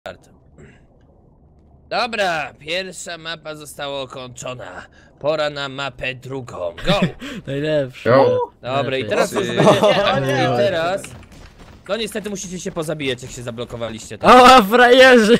Dobra, pierwsza mapa została ukończona. Pora na mapę drugą. Go! Najlepsze. Dobra, i teraz już będzie... I teraz... No niestety musicie się pozabijać, jak się zablokowaliście. Tak? O, frajerzy!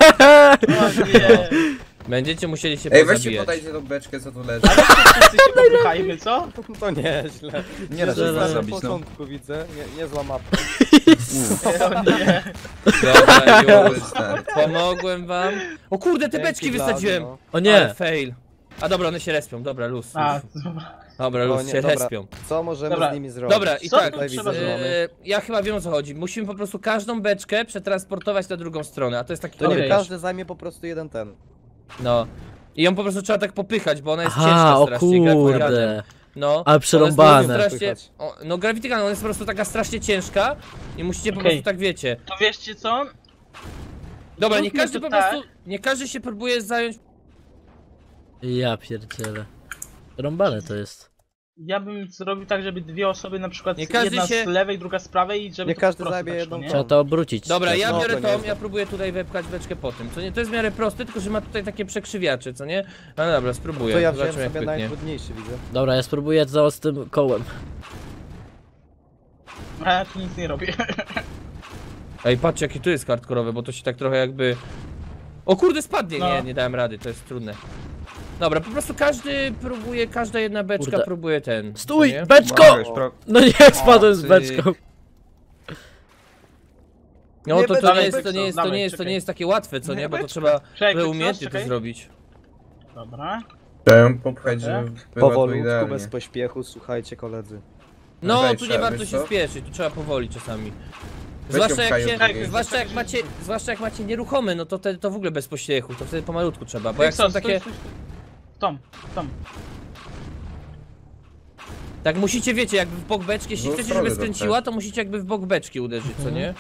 Będziecie musieli się Ej, weźcie pozabijać. podajcie tą beczkę, co tu leży. Wszyscy się popychajmy, co? To nieźle. Nie da się Na zabić, no. początku widzę, niezła mapa. O nie. Dobra, już. Stary. Pomogłem wam. O kurde, te beczki Dzięki, wysadziłem! Blady, O Ale nie! fail. A dobra, one się respią, dobra, luz. A, luz. dobra. Dobra, No luz nie, się dobra. respią. Co możemy Dobra. z nimi zrobić? Dobra, i Co tak, tu Tutaj trzeba widzę, zrobić? ja chyba wiem, o co chodzi. Musimy po prostu każdą beczkę przetransportować na drugą stronę, a to jest taki To nie Okej. każdy zajmie po prostu jeden ten. No. I ją po prostu trzeba tak popychać, bo ona jest Aha, ciężka o strasznie, grawitanem. kurde. No. Ale przerąbane. Ona jest po prostu strasznie, Popychać. no grawitagan, ona jest po prostu taka strasznie ciężka i musicie po Okej. prostu tak wiecie. To wiecie co? Dobra, nie Zróbmy każdy to po tak. prostu, nie każdy się próbuje zająć. Ja pierdzielę. Rąbane to jest. Ja bym zrobił tak, żeby dwie osoby, na przykład Nie każdy jedna się- z lewej, druga z prawej i żeby Nie to każdy po prostu zajmie tak jedną szło, nie? Trzeba to obrócić. Dobra, ja No, biorę to tą, nieźle. ja próbuję tutaj wepchać beczkę po tym, co nie? To jest w miarę proste, tylko że ma tutaj takie przekrzywiacze, co nie? No dobra, spróbuję. To ja wziąłem Zobaczymy, jak sobie pyknie. najtrudniejszy, widzę. Dobra, ja spróbuję to z tym kołem. A ja tu nic nie robię. Ej, patrzcie jaki tu jest hardkorowy, bo to się tak trochę jakby... O kurde, spadnie! No. Nie dałem rady, to jest trudne. Dobra, po prostu każdy próbuje, każda jedna beczka Kurde. próbuje ten. Stój! co nie? Beczko! No nie, spadłem z ty. beczką. No Nie to beczka, nie jest, beczka. to nie jest, to Dawaj, nie jest, to czekaj. nie jest takie łatwe, co nie? Nie, Bo to beczka. trzeba Czekaj, trochę umiejętnie to czekaj. zrobić. Dobra. Chciałem popchać, żeby było to Powolutku, idealnie. bez pośpiechu, słuchajcie koledzy. No, Daj, tu nie trzeba, warto wiesz się co? spieszyć, tu trzeba powoli czasami. Weź Zwłaszcza ją jak, pchają się, drugiej. zwłaszcza jak macie nieruchomy, no to w ogóle bez pośpiechu, to wtedy pomalutku trzeba, bo Ej, jak co, są stój, takie... stój, stój. Tom. Tak musicie, wiecie, jakby w bok beczki, jeśli No, chcecie, żeby prawie skręciła, to musicie jakby w bok beczki uderzyć, co nie?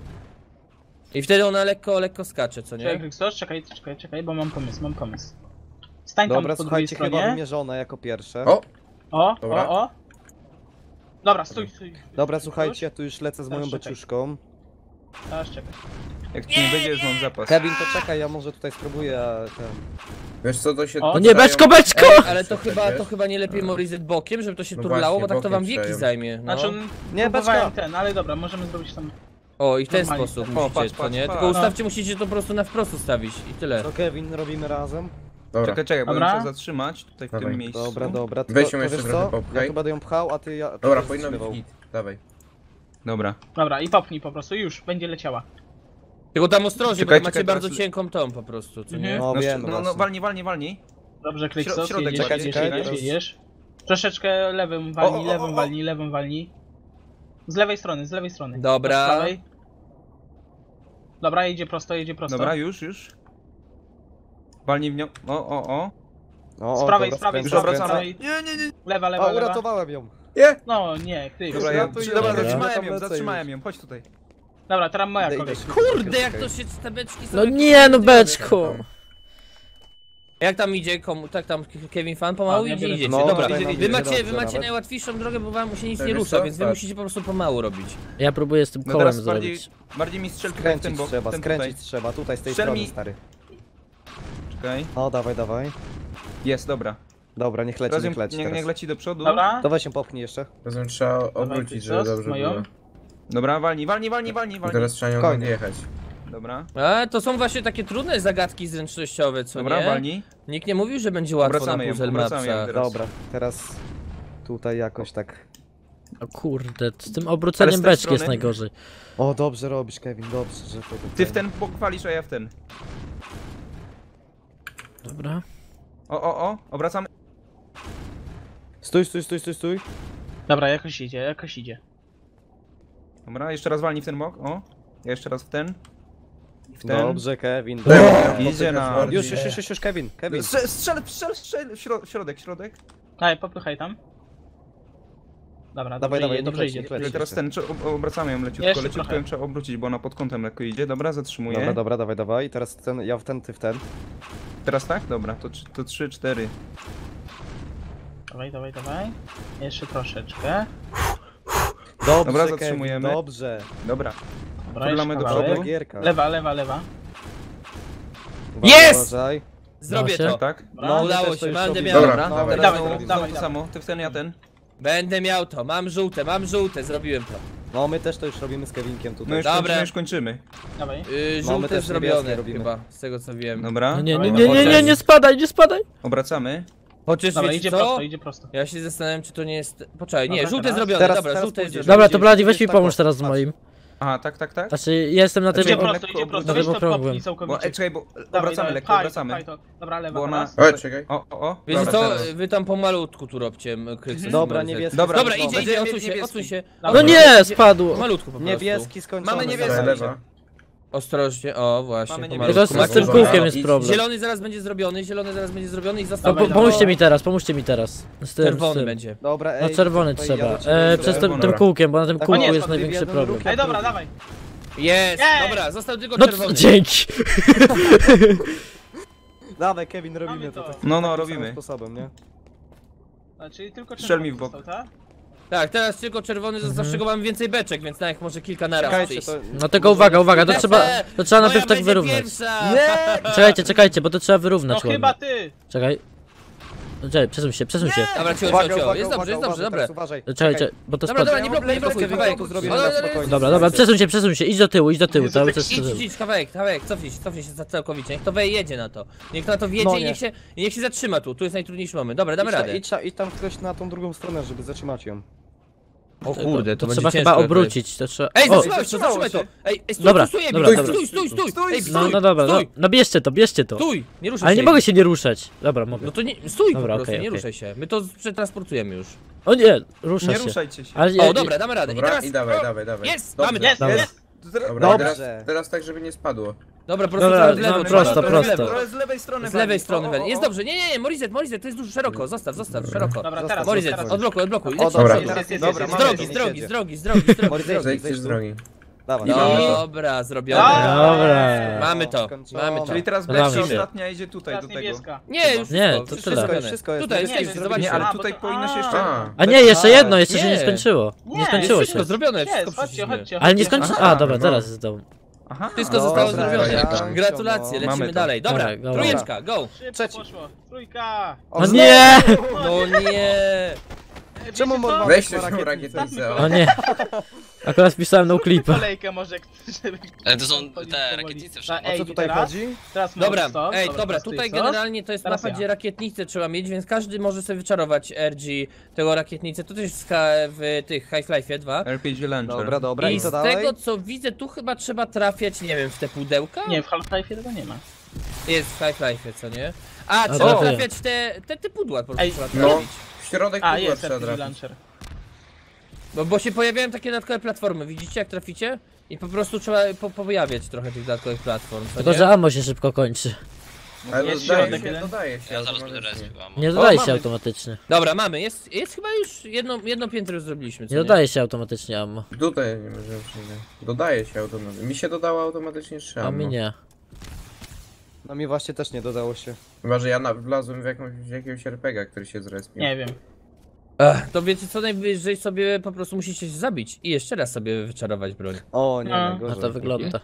I wtedy ona lekko skacze, co Czekaj, nie? Kryksos, czekaj, bo mam pomysł. Stań tam Dobra, po drugiej słuchajcie, chyba stronie. wymierzone jako pierwsze. O! Dobra. O. Dobra, stój. Dobra, słuchajcie, ja tu już lecę z moją Teraz czekaj. beczuszką. Teraz czekaj. Jak ci nie będzie, już mam zapas. Kevin, to czekaj, ja może tutaj spróbuję ten... Wiesz co, to się... O, No nie, beczko, beczko! Ej, ale to chyba nie lepiej Morizet bokiem, żeby to się No turlało, właśnie, bo tak to wam bokiem wieki trzeba ją. zajmie, no. Znaczy, Nie, próbowałem beczka! ten, ale dobra, możemy zrobić tam. O, i w ten Normalnie. sposób O, musicie, patrz, co nie? patrz, Tylko patrz. ustawcie, musicie to po prostu na wprost ustawić i tyle. Co Kevin, robimy razem? Dobra, Czekaj, bo Dobra. muszę zatrzymać tutaj w Dawaj. tym miejscu. Dobra, Weź to ją jeszcze wiesz trochę co? popchaj. Ja tu będę ją pchał, a ty dobra, będziesz powinno być wstrzymywał. git. Dawaj. Dobra. Dobra, i popchnij po prostu, już, będzie leciała. Tylko tam ostrożnie, Czekaj, bo macie czekaj, bardzo teraz- cienką tą po prostu, co nie? No No, wiem, no właśnie. walnij. Dobrze, Kryksos, środek, jedziesz, czekaj, jedziesz. Troszeczkę lewym walnij, lewym walnij. Z lewej strony. Dobra. Z prawej. Dobra, jedzie prosto. Dobra, już. Walnij w nią. O. O, Z prawej, dobra, z prawej, Już skręcam, obracamy. skręcam. Nie. Lewa, O, lewa. uratowałem ją. Nie! No, nie, Kryksos. Dobra, Ratuj ją. dobra, Dobra. zatrzymałem ją. Chodź tutaj. Dobra, teraz moja Idę, kolej. idę. Kurde, jak to się te beczki są... No jakieś nie, no dziwne. beczko! Jak tam idzie, tak tam Kevin Fan pomału A, ja idzie, biorę- idziecie. No, Dobra, tutaj nam wy idzie macie, dobrze wy macie nawet. najłatwiejszą drogę, bo wam się nic To nie wiesz rusza, co? więc wy Tak. musicie po prostu pomału robić. Ja próbuję z tym No kołem teraz zrobić. bardziej mi strzel tutaj w ten Skręcić bok. trzeba, ten skręcić tutaj. trzeba, tutaj z tej Strzel strony, mi- stary. Czekaj. O, dawaj. Jest, dobra. Dobra, niech leci, Teraz niech leci niech teraz. leci do przodu. Dobra. To weź się popchnij jeszcze. Rozumiem, trzeba obrócić, żeby Kryksos, dobrze moją. było. Dobra, walnij. I teraz trzeba nią Spokojnie. odjechać. Dobra. A, to są właśnie takie trudne zagadki zręcznościowe, co Dobra, nie? walnij. Nikt nie mówił, że będzie łatwo Obracamy na ją, puzzle obracamy ją mapsach. teraz. Dobra, teraz tutaj jakoś tak. O kurde, z tym Ale obróceniem z tej beczki jest strony- najgorzej. O, dobrze robisz, Kevin, dobrze, że to... Ty w ten bok walisz, a ja w ten. Dobra. O. Obracamy. Stój. Dobra, jakoś idzie. Dobra, jeszcze raz walnij w ten bok. O. Ja jeszcze raz w ten. I w ten. Dobrze, Kevin. Idzie na- Już, Kevin. Strzel w środek. Daj, popychaj tam. Dobra, Dawaj, dobrze dawaj, idzie, niech dobrze leci, idzie. Teraz ten, obracamy ją Jeszcze leciutko trochę. ją trzeba obrócić, bo ona pod kątem lekko idzie. Dobra, zatrzymuję. Dobra, dawaj. Teraz ten, ja w ten, ty w ten. Teraz tak? Dobra, to 3, 4. Dawaj. Jeszcze troszeczkę. Dobrze, Dobra, Kevin, zatrzymujemy. dobrze. Dobra. Dobra, Podlamy jeszcze do kawałek. przodu. Dobra gierka. Lewa. Jest! Uważaj. Zrobię Da się? to. Tak? No, udało też to się, już będę robimy. miał. Dobra, Dobra, dawaj. teraz Dawaj, znowu dawaj, to dawaj. samo. Ty w ten, ja ten. Będę miał to, mam żółte, zrobiłem to. No my też to już robimy z Kevinkiem No tutaj. już Dobra. kończymy, już kończymy. Dawaj. No, my Żółte też zrobione niebieskie robimy. chyba, z tego co wiem. Dobra, No nie, Dawaj, nie, nie, nie, nie, nie spadaj, nie spadaj. obracamy. Chociaż Dobra, wiecie idzie co? prosto, idzie prosto. Ja się zastanawiam, czy to nie jest... Poczekaj, nie, Dobra, żółte teraz. zrobione, Teraz- dobra, teraz żółte jest pójdziesz. zrobione. Dobra, to Bladi, weź mi tak, pomóż o, teraz z patrz. moim. Aha, tak. Znaczy, jestem na tym... Idzie Czekaj, prosto, lekko idzie prosto. Dobra, Weź to popróbuję. popnij Bo, całkowicie. czekaj, bo Dawaj, obracamy dawaj, lekko, pchaj obracamy. to. Dobra, lewa Bo ona... teraz. O, czekaj. O. Wiecie Dobra, co, teraz. wy tam pomalutku tu robcie, Krystus. Dobra, niebieski. Dobra, Dobra, skończony. idzie, Będziemy odsuń mieć się, odsuń się. Dobra. No nie, spadło. Malutku po prostu. Niebieski skończony. Mamy niebieski. Dawaj. Lewa. Ostrożnie, o właśnie, Mamy pomalutku. Tylko z Macie tym wolno. kółkiem jest Idź. problem. Zielony zaraz będzie zrobiony i No, został. Dawaj, pomóżcie mi teraz, pomóżcie mi teraz. Z tym, Czerwony z tym. będzie. Dobra, No ej, czerwony tutaj trzeba. jadę cię Przez dobra. tym kółkiem, bo na tym Tak, kółku nie, jest spadł, największy jeden problem. ruch. Ej, dobra, dawaj. Jest, Jej! dobra, został tylko No czerwony. dzięki. Dawaj, Kevin, robimy Mamy to. to. takim No, samym robimy. sposobem, nie? A, czyli tylko Strzel mi czerwony w bok. został, tak? Tak, teraz tylko czerwony został, z czego mam więcej beczek, więc nawet może kilka naraz Czekajcie, przyjść. to... No tylko uwaga, to trzeba Moja najpierw tak będzie wyrównać. pierwsza. Czekajcie, bo to trzeba No wyrównać chyba ładnie. ty. Czekaj. No, czekaj, przesuń się. Dobra, cio, jest dobrze, dobra. teraz uważaj. Czekajcie, bo to Dobra, spadło. nie blokuj, kawałek. to zrobimy Ale- na spokojnie. Dobra, przesuń się, idź do tyłu, cały czas do tyłu. Idź, kawałek, cofnij się całkowicie, niech to jedzie na to. Niech na to wjedzie No i nie. niech się zatrzyma tu, tu jest najtrudniejszy moment. Dobra, damy radę. Idź tam ktoś na tą drugą stronę, żeby zatrzymać ją. O kurde, to będzie trzeba ciężko. chyba obrócić, to trzeba... Ej, O, zatrzymaj to! Ej, stój, Dobra, stój, dobra. stój! Ej, No dobra, stój! no bierzcie to. Stój! Nie ruszaj Ale się. nie mogę się nie ruszać. Dobra, mogę. No to nie, stój Dobra, po prostu, okej, nie okej. ruszaj się. My to przetransportujemy już. O nie, rusza Nie się. ruszajcie się. Ale O, dobra, damy radę. I Dobra, teraz... i dawaj. Jest, Dobrze. mamy to. Jest, Dobra. jest. Dobra, Dobrze. teraz tak, żeby nie spadło. Dobra, po prostu Dobra, w lewo, no, trzeba prosto, w prosto. lewo. Ale z lewej strony Z lewej wali. strony O, wali. o, Jest o. dobrze, nie, Morizet, to jest dużo szeroko. Zostaw, szeroko. Dobra, teraz. Morizet, teraz. odblokuj. Dobra. Lecimy. Dobra, Z mamy drogi, to. z drogi. Mordy, Zejdźcie z drogi. Dawaj. Dobra, zrobione. Dobra. Mamy to, Skończone. mamy to. Czyli teraz Dobra. beczka Lecimy. ostatnia idzie tutaj Teraz do tego. niebieska. Nie, już Nie, wszystko, to już tyle. zrobione. Wszystko jest. Tutaj, Nie, jesteśmy, nie, zobaczcie. Nie, ale A, tutaj bo to- powinno się a. jeszcze... A nie, jeszcze jedno, jeszcze się Nie. nie skończyło. Nie skończyło Wszystko się. zrobione, Nie, wszystko chodźcie, przeszliśmy. chodźcie. Ale nie chodźcie. skończyło. Aha, A, dobra, no. teraz jest to. Aha. Wszystko Dobra, zostało dobra, zrobione. elegancko, Gratulacje, no. lecimy Mamy to. dalej. Dobra, Tak, dobra. trójeczka, go. Szybko Trzeci. poszło. Trójka. No nie! No nie. Czemu Wiecie co? Morwan Weźcie ma tą rakietnicę? rakietnicę. O nie. Akurat wpisałem no clipa. Kolejkę może, żeby... Ale to są chodzić te powoli. rakietnice A, wszędzie. O ej, co tutaj teraz? chodzi? Teraz Dobra, stop. dobra, teraz tutaj ty, co? generalnie to jest Teraz mapa, gdzie ja. rakietnicę trzeba mieć, więc każdy może sobie wyczarować RG tego rakietnicę. To też jest w tych Half-Life 2. RPG Launcher. Dobra, I i co z dalej? tego co widzę, tu chyba trzeba trafiać, nie wiem, w te pudełka? Nie, w Half-Life tego nie ma. Jest w Half-Life, co nie? A, trzeba dobra. trafiać w te pudła, po prostu Ej, trzeba No, trafić. w środek A, pudła jest trzeba RPG trafić. Launcher. Bo się pojawiają takie dodatkowe platformy, widzicie jak traficie? I po prostu trzeba pojawiać trochę tych dodatkowych platform, co Tylko, nie? że ammo się szybko kończy. Ale Jest dodaje środek się, jeden. dodaje się. Ja zaraz będę automatycznie. res chyba. Nie dodaje się mamy. automatycznie. Dobra, mamy, jest chyba już jedno piętro już zrobiliśmy, co Nie dodaje się automatycznie ammo. Tutaj nie możemy przyjść. Dodaje się automatycznie. Mi się dodało automatycznie 3 A mi nie. No mi właśnie też nie dodało się. Chyba, że ja wlazłem w jakiegoś RPGa, który się zrespił. Nie wiem. To wiecie co, najwyżej sobie po prostu musicie się zabić i jeszcze raz sobie wyczarować broń. O, nie, No. najgorzej. A to wygląda.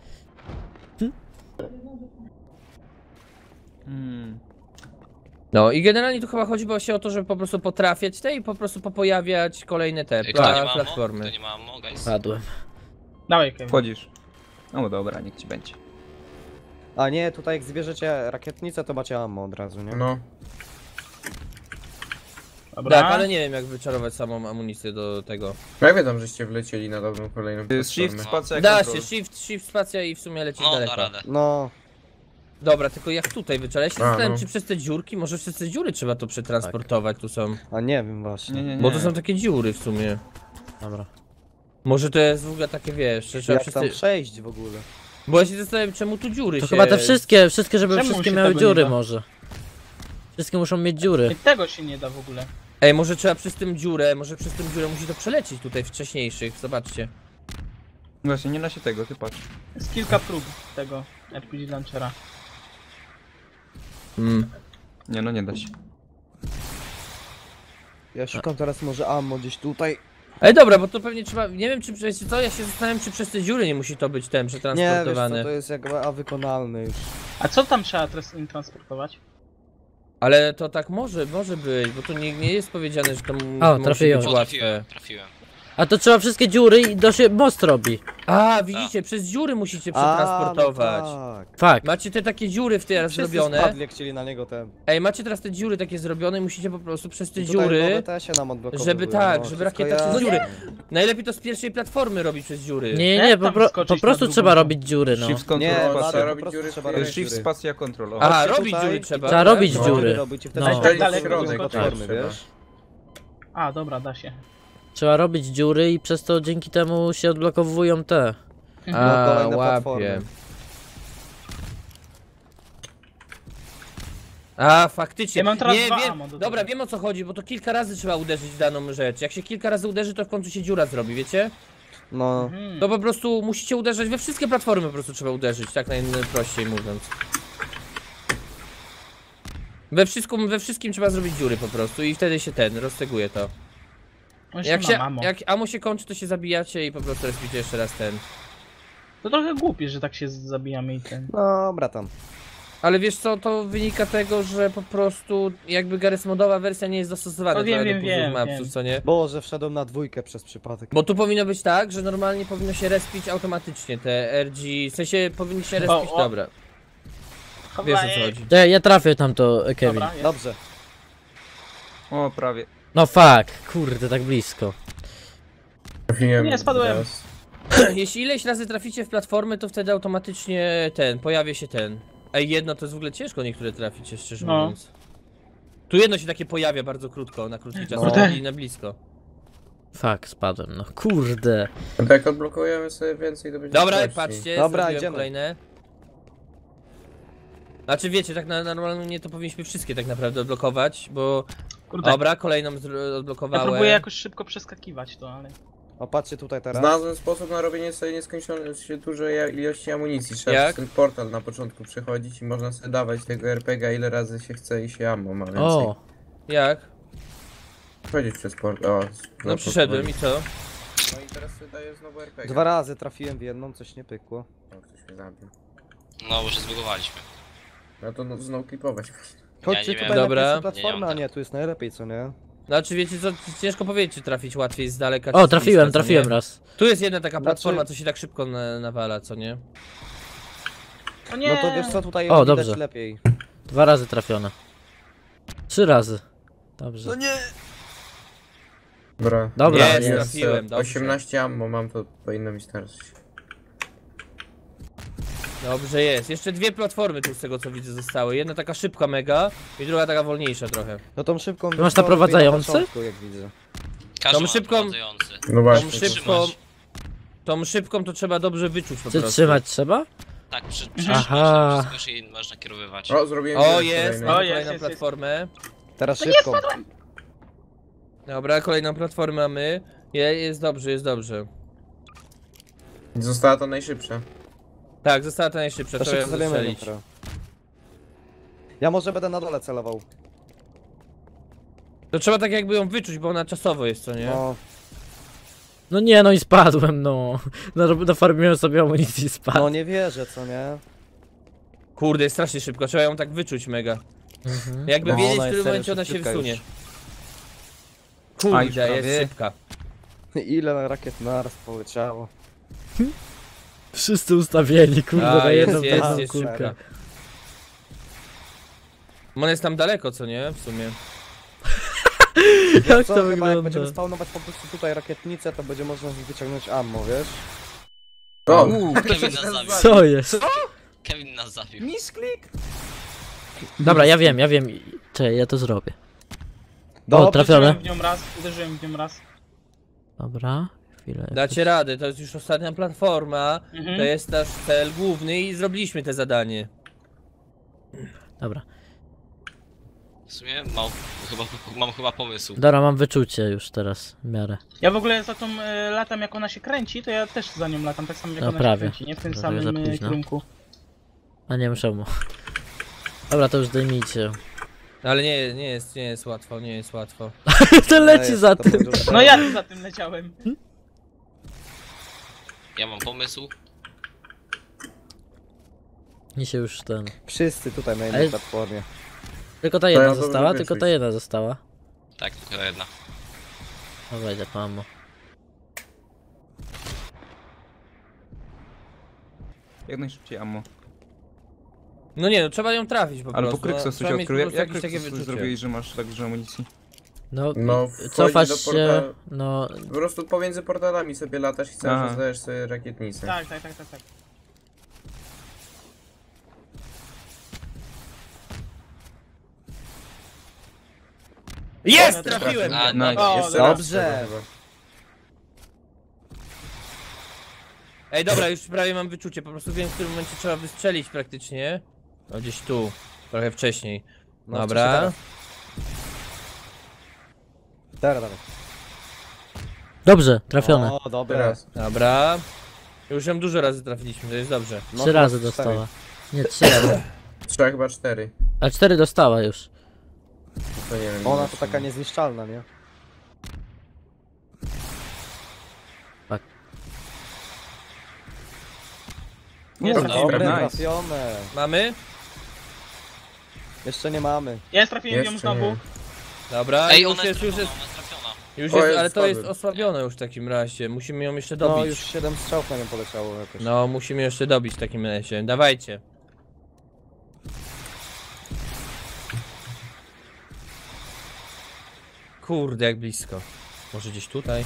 No i generalnie tu chyba chodzi właśnie o to, żeby po prostu potrafiać te i po prostu popojawiać kolejne te Kto nie ma ammo? platformy. Kto nie ma ammo, guys? Padłem. Dawaj, Kevin. Wchodzisz. No dobra, niech ci będzie. A nie, tutaj jak zbierzecie rakietnicę, to macie ammo od razu, nie? No. Dobra. Tak, ale nie wiem jak wyczarować samą amunicję do tego. No jak wiadomo, żeście wlecieli na dobrą kolejną To jest shift, platformę. spacja, Da control. się, shift, spacja i w sumie lecieć No, daleko. da radę. No, Dobra, tylko jak tutaj wyczarować? Ja się A, zastanawiam, no. czy przez te dziurki, może przez te dziury trzeba to przetransportować, tu są. a nie wiem właśnie. Nie. Bo to są takie dziury w sumie. Dobra. Może to jest w ogóle takie, wiesz, że trzeba Jak przez tam te... przejść w ogóle? Bo ja się zastanawiam, czemu tu dziury To się... chyba te wszystkie, żeby Czemu wszystkie się miały tego nie dziury da? może. Wszystkie muszą mieć dziury. I tego się nie da w ogóle. Ej, może trzeba przez tym dziurę, może przez tym dziurę musi to przelecieć tutaj wcześniejszych, zobaczcie. Właśnie, nie da się tego, ty patrz. Jest kilka prób tego RPG Launchera. Nie no, nie da się. Ja szukam teraz może ammo gdzieś tutaj. Ej, dobra, bo to pewnie trzeba, nie wiem czy przez co, ja się zastanawiam, czy przez te dziury nie musi to być ten Nie, wiesz co, przetransportowane. to jest jakby wykonalne już. A co tam trzeba teraz im transportować? Ale to tak może być, bo tu nie jest powiedziane, że to musi trafiłem. być O, łatwe. trafiłem. A to trzeba wszystkie dziury i do się most robi. A, widzicie, przez dziury musicie przetransportować. No tak. Fakt. Macie te takie dziury teraz Wszyscy zrobione. spadli, jak chcieli na niego ten. Ej, macie teraz te dziury takie zrobione i musicie po prostu przez te I tutaj dziury, nowe te się nam odblokowują, żeby tak, no, żeby wszystko rakieta przez jasne. dziury. Najlepiej to z pierwszej platformy robić przez dziury. Nie, Jak po, tam po skoczyć prostu na trzeba drugą? robić dziury, no. Shift, Nie, control, na spacja. po robić prostu dziury trzeba w robić Shift, dziury. spacja, control. O. A, Chodźcie robić tutaj dziury i trzeba. Trzeba tak? robić No, dziury. robić i wtedy No. się Wejść w Daleko środek wyskoczyć. platformy, trzeba. wiesz? A, dobra, da się. Trzeba robić dziury i przez to dzięki temu się odblokowują te. A, kolejne łapię. platformy. A, faktycznie. Ja mam teraz nie, dwa wiem, ammo do dobra, tego. wiem o co chodzi, bo to kilka razy trzeba uderzyć w daną rzecz. Jak się kilka razy uderzy, to w końcu się dziura zrobi, wiecie? No. To po prostu musicie uderzać we wszystkie platformy, po prostu trzeba uderzyć, tak najprościej mówiąc. We wszystkim trzeba zrobić dziury po prostu i wtedy się rozteguje to. Jak ammo się kończy, to się zabijacie i po prostu rozbicie jeszcze raz ten. To trochę głupie, że tak się zabijamy i ten. Dobra tam. Ale wiesz co, to wynika tego, że po prostu jakby Garry's modowa wersja nie jest dostosowana No wiem, trochę do wiem, puzzle mapsów, wiem. co nie? Boże, wszedłem na dwójkę przez przypadek. Bo tu powinno być tak, że normalnie powinno się respić automatycznie te RG, w sensie powinni się respić, o. dobra. Wiesz o co chodzi. Ja trafię tam to, Kevin. Dobra, jest. Dobrze. O, prawie. No fuck, kurde, tak blisko. Trafiłem Nie, spadłem. teraz. Jeśli ileś razy traficie w platformę, to wtedy automatycznie pojawia się ten. Ej, jedno to jest w ogóle ciężko niektóre trafić, szczerze No. mówiąc. Tu jedno się takie pojawia bardzo krótko, na krótki czas, No. i na blisko. Fuck, spadłem, no kurde. No to jak odblokujemy sobie więcej, to będzie Dobra, prościej. patrzcie, Dobra, zrobiłem idziemy. kolejne. Znaczy wiecie, tak normalnie to powinniśmy wszystkie tak naprawdę odblokować, bo... Kurde, Dobra, kolejną ja odblokowałem. próbuję jakoś szybko przeskakiwać to, ale... O, patrzcie tutaj teraz. Znalazłem sposób na robienie sobie nieskończonej dużej ilości amunicji. Trzeba Jak? przez ten portal na początku przechodzić i można sobie dawać tego RPG ile razy się chce i się ammo ma więcej. O, Jak? Przechodzić przez portal. O, No przyszedłem i co? No i teraz sobie daję znowu RPG. 2 razy trafiłem w jedną, coś nie pykło. O, ktoś mnie zabił. No, bo się zbugowaliśmy. No to znowu klipować. Chodźcie nie tutaj wiem. na Dobra. pierwszą platformę, Nie a mam nie, tu jest najlepiej, co nie? Znaczy wiecie co, ciężko powiedzieć czy trafić łatwiej z daleka czy o z trafiłem, bliska, co trafiłem nie? raz. Tu jest jedna taka Znaczy- platforma, co się tak szybko nawala, co nie? O nie! No to wiesz co, tutaj O, widać dobrze. lepiej. 2 razy trafione. 3 razy. Dobrze. Dobra. Dobra, Jest, jest. trafiłem, dobrze. 18 ammo mam, to powinno mi starczyć. Dobrze jest. Jeszcze dwie platformy tu z tego co widzę zostały. Jedna taka szybka mega i druga taka wolniejsza trochę. No tą szybką... masz wyszło naprowadzający? na początku, jak widzę. Każdy ma szybką- prowadzący. No Tą właśnie. szybką, tą szybką to trzeba dobrze wyczuć po Czy prostu. trzymać trzeba? Tak, Aha. wszystko się można kierowywać. O, zrobiłem O jeden jest, kolejny. mamy O, jest, kolejną jest, platformę. Teraz szybką. Dobra, kolejną platformę mamy. Jest dobrze, jest dobrze. Została to najszybsza. Tak, została ta najszybsza, To trzeba ją szybko zalejemy zastrzelić. jutro. Ja może będę na dole celował. To trzeba tak jakby ją wyczuć, bo ona czasowo jest, co nie? No, No nie, no i spadłem, no. Nafarmiłem sobie amunicji i spadłem. no nie wierzę, co nie? Kurde, jest strasznie szybko, trzeba ją tak wyczuć mega. Jakby No, wiedzieć, ona w jest którym serio momencie ona się szybciutka wysunie. już. A, już Kurde, jest prawie. szybka. Ile rakiet naraz poleciało. Wszyscy ustawieni, kurde, A, na jedną jest, jest, taką jest kulkę. szybka. Ona jest tam daleko, co nie? W sumie. Jak Co, to chyba jak wygląda? będziemy spawnować po prostu tutaj rakietnicę, to będzie można z nich wyciągnąć ammo, wiesz? O, Kevin nas zabił. Co jest? Kevin nas zabił. Misklik! Dobra, ja wiem. Czekaj, ja to zrobię. Dobrze, O, trafione. Uderzyłem w nią raz. Dobra, chwilę. Dacie radę, to jest już ostatnia platforma. Mhm. To jest nasz cel główny i zrobiliśmy te zadanie. Dobra. W sumie mam chyba pomysł. Dobra, mam wyczucie już teraz, w miarę. Ja w ogóle za tą latam, jak ona się kręci, to ja też za nią latam, tak samo jak No, ona prawie. się kręci, nie w tym Prawie samym za późno. kierunku. A nie wiem czemu. Dobra, to już zdejmijcie. Ale nie jest łatwo, nie jest łatwo. To leci za tym. No ja tu za tym leciałem. Ja mam pomysł. Mi się już ten... Wszyscy tutaj na Ale- jednej platformie. Tylko ta ja jedna dobrze została, wyczuć. tylko ta jedna została. Tak, tylko jedna. No wejdę po ammo. Jak najszybciej ammo. No nie, no trzeba ją trafić po Albo prostu. Kryksos no, coś trzeba mieć odkrył. po prostu Jak jakieś takie Kryksos wyczucie. zrobiłeś, że masz tak dużo amunicji? No, No, wchodzi cofasz do się, portalu. no... Po prostu pomiędzy portalami sobie latasz i cały Aha. czas zadajesz sobie rakietnicę. Tak. Jest! Trafiłem! A, No, nice. O, Jeszcze raz dobrze. trzeba chyba. Ej, dobra, już prawie mam wyczucie, po prostu wiem, w którym momencie trzeba wystrzelić praktycznie. No gdzieś tu, trochę wcześniej. No, Dobra. teraz. Dawaj. Dobrze, trafione. O, dobra. Teraz. Dobra. Już ją dużo razy trafiliśmy, to jest dobrze. No, 3 razy chyba dostała. Nie, 3 razy. Trzeba chyba 4. A 4 dostała już. To nie wiem. Ona to taka niezniszczalna, nie? Nie, No, to Dobre, nice. trafione. Mamy? Jeszcze nie mamy. Jest, trafiłem ją Jeszcze znowu. nie. Dobra, Ej, już ona jest, jest już trafiona, jest, ona jest trafiona. już O, jest, jest ale to jest słaby. osłabione już w takim razie. Musimy ją jeszcze No dobić. już 7 strzałów na nią poleciało jakoś. No, musimy jeszcze dobić w takim razie. Dawajcie. Kurde, jak blisko. Może gdzieś tutaj?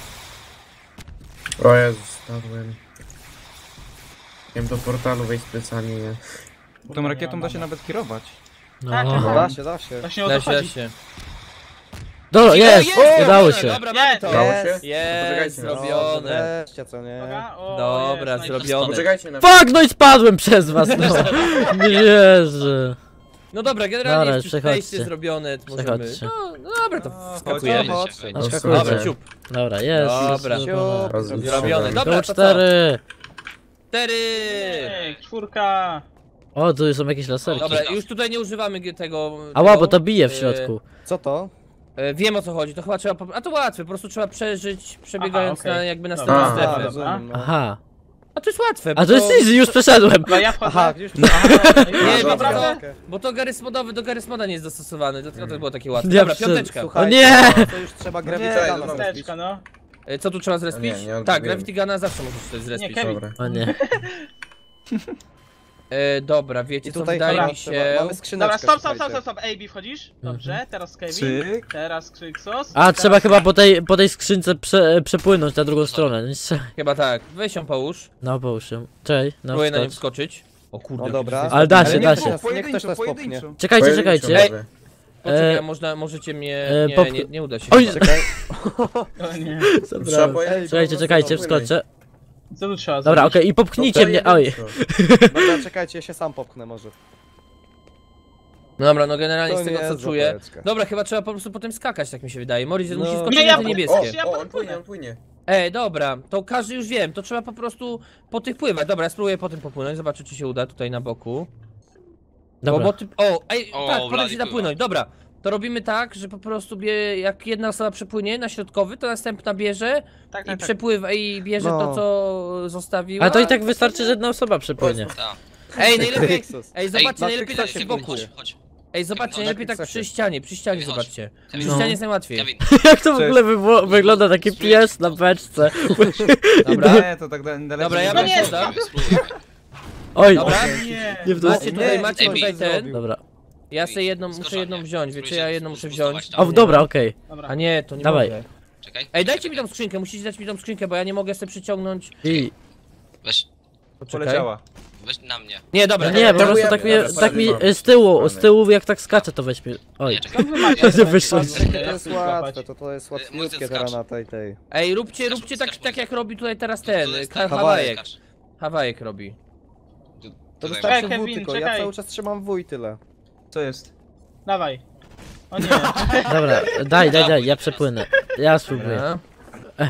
O Jezus, spadłem. Chciałem do portalu wejść plecami, nie? Tą rakietą da się nawet kierować. No. Tak, Da się. Właśnie o to Da się, da chodzi. się. Jest! Udało się. Dobra, mamy Jest! to. Udało się? Jest. Jest, Poczekajcie, No, zrobione. wreszcie, co nie? Uwaga, o, Dobra, jest, zrobione. Poczekajcie na... Fuck, no i spadłem przez was, no. Nie wierzę. No dobra, generalnie Dobra, jest już przechodźcie. wejście zrobione, to możemy... Przechodźcie. No dobra, to No, wskakujemy. Chodźcie. No, Chodźcie. skakujcie. Dobra, ciup. Dobra, jest. Dobra. zrobione. Zrobione. Dobra, Go to co? 4. 4! Ej, 4. O, tu są jakieś laserki. Dobra, już tutaj nie używamy tego... Ała, bo to bije w środku. Co to? Wiem o co chodzi, to chyba trzeba... A to łatwe, po prostu trzeba przeżyć, przebiegając Aha, okej. na jakby Dobra. następną A, strefę. rozumiem, no. Aha. A to jest łatwe, bo A to jest easy, już przeszedłem. Dobra, ja wchodzę. Aha, już Nie, dobra. naprawdę? Bo to Garry's Modowy do Garry's Moda nie jest dostosowany, dlatego to było takie łatwe. Ja Dobra, przyszedłem. piąteczka. Słuchaj, O nie! To już trzeba Nie, Gravity no, Guna Steczka, no. Co tu trzeba zrespić? Nie, nie Tak, wiem. Gravity Guna zawsze możesz coś zrespić. Nie, Kevin. Dobra. O nie. Dobra, wiecie I co, tutaj wydaje dobra, mi się... mamy skrzyneczkę. Dobra, stop, słuchajcie. AB wchodzisz? Dobrze, teraz Kevin. Cyk. Teraz Kryksos. A, trzeba chyba po tej skrzynce przepłynąć na drugą stronę. Chyba tak, weź ją połóż, No, połóż się. Cześć, no próbuję na nią wskocz. wskoczyć. O kurde, No jaki dobra. to jest- Ale da Ale się, nie, da to się. Niech ktoś pojedynczo, nas pojedynczo. popchnie. Czekajcie, Pojedynczo czekajcie. może. Poczekaj, możecie mnie... pop- Nie uda się. Oj, chyba. Czekaj. O nie. Trzeba Zabrałem. pojedynczo Czekajcie, po czekajcie, prostu wskoczę. Co tu trzeba Dobra, zrobić? okej, i popchnijcie mnie. Oj. Dobra, czekajcie, ja się sam popchnę może. No dobra, no generalnie To z tego nie co jest czuję... zapałeczka. Dobra, chyba trzeba po prostu potem skakać, tak mi się wydaje. Morris No. musi Nie, skoczyć ja na te po- niebieskie. Ja O, potem on płynie, płynę. on płynie. Ej, dobra, to każdy już wiem, to trzeba po prostu po tych pływać. Dobra, ja spróbuję po tym popłynąć, zobaczę czy się uda tutaj na boku. Dobra. Bo ty... O, ej, O, tak, potem Blady się pływa. napłynąć, dobra. To robimy tak, że po prostu jak jedna osoba przepłynie na środkowy, to następna bierze Tak, i tak, tak. przepływa i bierze No. to co zostawiła. Ale to i tak wystarczy, że jedna osoba przepłynie. Tak. Ej, najlepiej, Kryksos. ej, zobaczcie, na najlepiej tak Kryksosie przy pójdź. boku. Chodź. Ej, zobaczcie, najlepiej tak Kryksosie. przy ścianie, Chodź. zobaczcie. Przy Kevin, ścianie jest najłatwiej. Kevin, Jak to w ogóle wygląda taki pies na beczce? Dobra, Nie, to tak daleko. Dobra, ja no bym nie, podał. spróbuj. Oj, Dobra, Nie. nie w dół. macie tutaj, Nie, macie coś tutaj ten. zrobił. Dobra. Ja sobie jedną, muszę Skoczanie. jedną wziąć, wiecie, Spróbuj ja się jedną muszę spustować wziąć. tam. O, dobra, okej. Dobra. A nie, to nie Dawaj. mogę. Czekaj. Ej, dajcie mi czekaj. tą skrzynkę, musicie dać mi tą skrzynkę, bo ja nie mogę sobie przyciągnąć. I... Weź, Poczekaj. Poleciała. weź na mnie. Nie, dobra, No nie, po dobra, prostu Dziękuję. tak mi Dobra, z tyłu jak tak skacze to weźmie. Oj. Nie, czekaj. Co wy macie? To nie wyszło. To jest łatwe, to jest łatwiutkie skacz. teraz na tej. Ej, róbcie tak, skacz, tak jak robi tutaj teraz To ten, jest Hawajek. skacz. Hawajek robi. To Tutaj wystarczy Kevin, W tylko, ja czekaj. cały czas trzymam W i tyle. Co jest? Dawaj. O nie. Dobra, daj, ja przepłynę. Ja spróbuję. Dobra,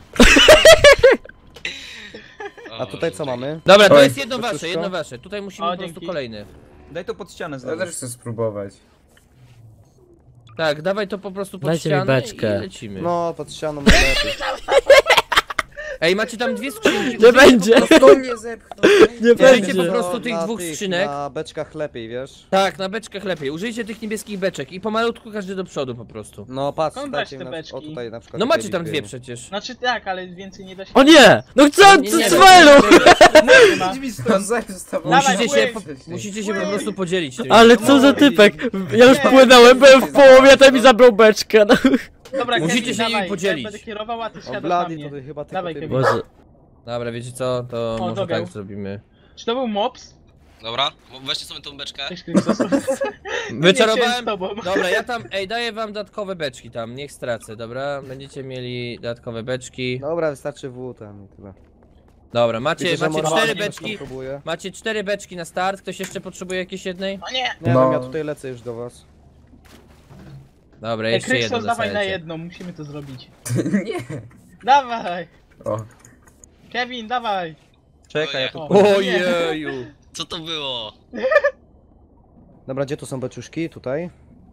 A tutaj co mamy? dobra to Oj, jest jedno to wasze, wszystko? jedno wasze. Tutaj musimy O, po prostu dzięki. kolejny. Daj to pod ścianę Ja znowu. też chcę spróbować. Tak, dawaj to po prostu pod Dajcie mi ścianę beczkę. i lecimy. No, pod ścianą najlepiej. Ej, macie tam dwie skrzynki. Nie będzie! To nie zepchnął. Nie Użyjcie po będzie! prostu tych na dwóch skrzynek. Na beczkach lepiej, wiesz? Tak, na beczkach lepiej. Użyjcie tych niebieskich beczek i pomalutku każdy do przodu po prostu. No patrz, Skąd dajcie brać te na, beczki? o tutaj na przykład. No tutaj macie tam dwie liczbie. przecież. Znaczy tak, ale więcej nie da się... O nie! No co? Nie, nie, Z nie, Welu! Nie ma. To został. Musicie się po prostu podzielić tym. Ale co za typek? Ja już płynąłem, byłem w połowie, ten mi zabrał beczkę. No. Dobra, Musicie Kevin, się nimi dawaj, podzielić. Ja będę kierował, a ty O siadasz na Blady, mnie. to ty chyba tylko Dawaj, ty. Kevin. Boże. Dobra, wiecie co? To może dobiał. tak zrobimy. Czy to był mops? Dobra, weźcie sobie tą beczkę. Cześć, Krzysztof. Wyczarowałem. z tobą. Dobra, ja tam, daję wam dodatkowe beczki tam, niech stracę, dobra? Będziecie mieli dodatkowe beczki. Dobra, wystarczy W tam i tyle. Dobra, macie Widzę, że cztery Morwany beczki. próbuje. Macie 4 beczki na start. Ktoś jeszcze potrzebuje jakiejś jednej? O nie! Nie No. wiem, ja tutaj lecę już do was. Dobra, Ej, jeszcze jedną Krzysztof, dawaj na dostajecie. jedną, musimy to zrobić. Nie. Dawaj! O. Kevin, dawaj! Czekaj, ja tu... O. Ojeju! Co to było? Dobra, gdzie tu są beczuszki? Tutaj.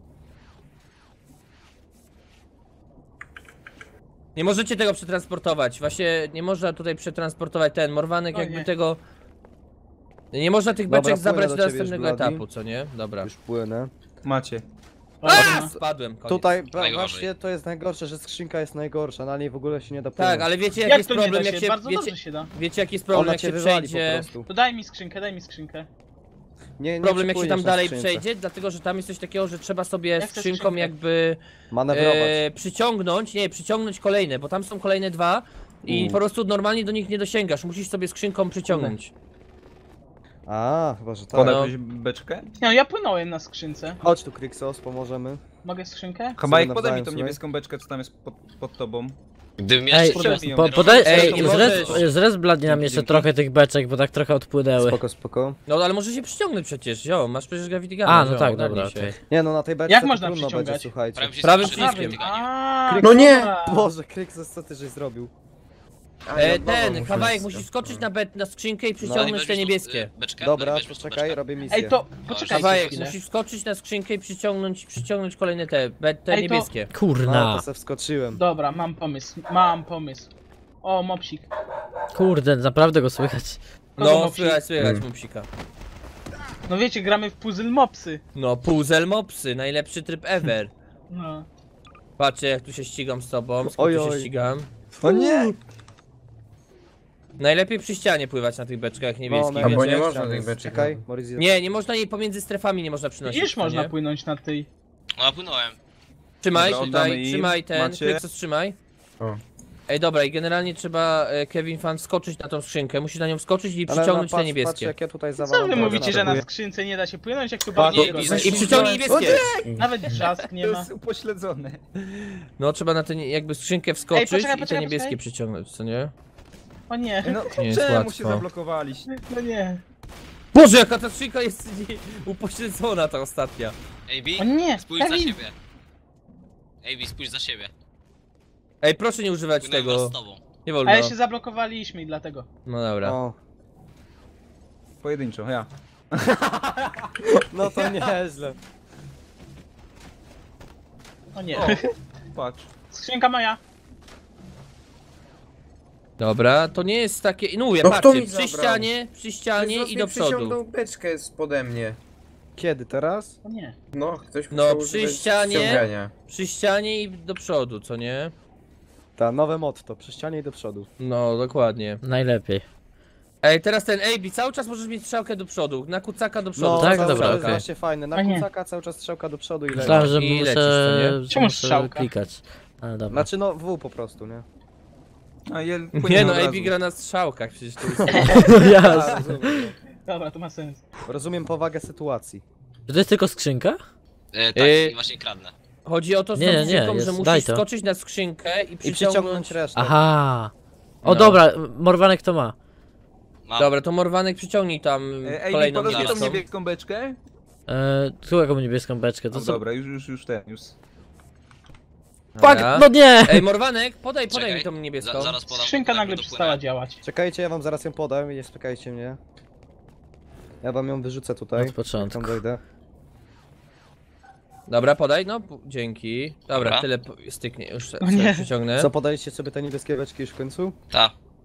Nie możecie tego przetransportować. Właśnie nie można tutaj przetransportować ten Morwanek O jakby nie. tego. Nie można tych Dobra, beczek płynę zabrać do do ciebie następnego już, Blady. etapu, co nie? Dobra. Już płynę. Macie. A! Spadłem. Koniec. Tutaj Najgorzej. właśnie to jest najgorsze, że skrzynka jest najgorsza, na niej w ogóle się nie da Tak, płynąć. ale wiecie jaki Jak jest to nie problem, da jak się? się. Bardzo Wiecie, dobrze się da. wiecie jaki jest problem, Ona jak cię się wywali po przejdzie. prostu. To daj mi skrzynkę, daj mi skrzynkę. Nie Problem jak się tam przepłyniesz na dalej skrzynce. przejdzie, dlatego że tam jest coś takiego, że trzeba sobie Ja chcę skrzynką skrzynkę. jakby Manewrować. przyciągnąć kolejne, bo tam są kolejne dwa i po prostu normalnie do nich nie dosięgasz, musisz sobie skrzynką przyciągnąć. A, chyba, że tak. Podaj No. ktoś beczkę? Nie, no ja płynąłem na skrzynce. Chodź tu, Krixos, pomożemy. Mogę skrzynkę? Chyba jak podaj mi nawzajem tą sobie. niebieską beczkę, co tam jest pod tobą. Gdybym Ej, jeszcze podaj, Ej, nie możesz. zres Blady nam jeszcze trochę tych beczek, bo tak trochę odpłynęły. Spoko, spoko. No ale może się przyciągnąć przecież, masz przecież Gravity Gun. A, no tak, dobra, okej. Nie no, na tej beczce Jak to można trudno przyciągać? będzie, słuchajcie. Prawym przyciskiem. przyciskiem. A, No nie! dobra. Boże, Krixos, co ty żeś zrobił? Ten kawałek musisz skoczyć na skrzynkę i przyciągnąć te niebieskie. Beczkę, Dobra, weź po prostu czekaj, beczkę. robię misję. Ej, to poczekajcie Kawałek, chwilę. musisz skoczyć na skrzynkę i przyciągnąć kolejne te Ej, to- niebieskie. No, Kurna. to se wskoczyłem. Dobra, mam pomysł. O, mopsik. Kurde, naprawdę go słychać. Kogo No, mopsik? słychać mopsika. No wiecie, gramy w puzzle mopsy. No, puzzle mopsy, najlepszy tryb ever. No. Patrzcie jak tu się ścigam z tobą, skąd Oj, tu się oj. ścigam. O nie! Najlepiej przy ścianie pływać na tych beczkach niebieskich, no, bo wiecie? nie można tych beczek. Czekaj, Morris jest... Nie, nie można jej pomiędzy strefami nie można przynosić. Widzisz, co można nie? płynąć na tej... No, płynąłem. Trzymaj Dobra, oddamy tutaj, im. trzymaj ten, Macie? Kryksos trzymaj. O. Ej dobra i generalnie trzeba Kevin Fan skoczyć na tą skrzynkę, musisz na nią wskoczyć i Ale przyciągnąć no, te patrz, niebieskie. Patrz, jak ja tutaj Co zawalam. wy mówicie, że na próbuję. skrzynce nie da się płynąć, jak tu I, bardziej i przyciągnij niebieskie! Nawet wrzask nie To ma. jest upośledzone. No trzeba na tę jakby skrzynkę wskoczyć poczekaj, i te poczekaj, niebieskie poczekaj. przyciągnąć, co nie? O nie, No, Nie jest czemu łatwo. się zablokowaliście? no nie. Boże jaka ta skrzynka jest upośledzona ta ostatnia. AB, O nie, spójrz za Kevin. siebie. AB, spójrz za siebie. Ej proszę nie używać Płynąłem wraz tego, z tobą. nie wolno. Ale się zablokowaliśmy i dlatego. No dobra. O, Pojedynczo, ja. no to nieźle. O nie. O. Patrz. Skrzynka moja. Dobra, to nie jest takie, no mówię, No kto patrzcie, mi przy zabrał? ścianie i do przodu. Przyciągnął beczkę spode mnie. Kiedy, teraz? O nie. No, ktoś No, musiał przy używać ścianie. ściągania. Przy ścianie i do przodu, co nie? Ta, nowe motto, przy ścianie i do przodu. No, dokładnie. Najlepiej. Ej, teraz ten AB, cały czas możesz mieć strzałkę do przodu, na kucaka do przodu. No, tak, cały dobra, czas jest okej. właśnie fajne. Na A nie. kucaka cały czas strzałka do przodu i leci. Myślałem, że I lecisz, muszę, co nie? że Czemu muszę strzałka? klikać. Ale dobra. Znaczy no W po prostu, nie? A je Nie no, od razu. AB gra na strzałkach, przecież to jest... No jasne. A, rozumiem. Dobra, to ma sens. Rozumiem powagę sytuacji. Czy to jest tylko skrzynka? Tak, i właśnie kradnę. Chodzi o to z Nie, tą nie, skrzynką, jest- że daj musisz to. skoczyć na skrzynkę i I przyciągnąć... przyciągnąć resztę. Aha. O No. dobra, Morwanek to ma. Mam. Dobra, to Morwanek przyciągnij tam Ej, kolejną podasz mi tą niebieską. niebieską beczkę? Tu jaką niebieską beczkę, to No co? dobra, już ten. Fuck, Dobra. no nie! Ej, Morwanek, podaj Czekaj, mi tą niebieską. Zaraz podam. Skrzynka jak nagle dopłynę. przestała działać. Czekajcie, ja wam zaraz ją podam i nie spykajcie mnie. Ja wam ją wyrzucę tutaj. Od początku. Tam dojdę. Dobra, podaj, no, dzięki. Dobra, Dobra. tyle styknie, już O nie. sobie przyciągnę. Co, podaliście sobie te niebieskie beczki już w końcu? Ta.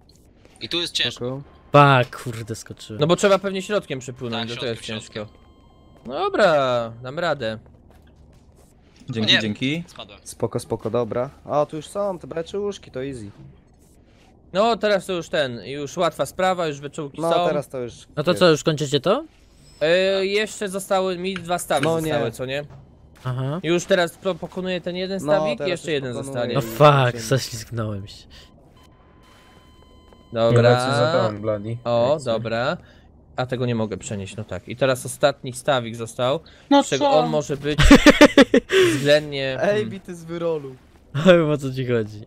I tu jest ciężko. Kurde, skoczyłem. No bo trzeba pewnie środkiem przepłynąć, Tak, to jest środkiem, ciężko. No dobra, dam radę. Dzięki, Nie. dzięki. Spadłem. Spoko, dobra. A, tu już są te beczuszki, to easy. No teraz to już już łatwa sprawa, już wyczółki No, są. teraz to już... No to co, już kończycie to? Jeszcze zostały mi 2 stawy No nie. zostały, co nie? Aha. Już teraz pokonuję ten jeden No, stawik i teraz jeszcze już jeden pokonuję. zostanie. No fuck, zaślizgnąłem się. Dobra. Co Dobra. zadałem, Bloody. O, dobra. A tego nie mogę przenieść, no tak. I teraz ostatni stawik został, No z czego co? on może być względnie... Ej, bity z wyrolu. Ale o co ci chodzi?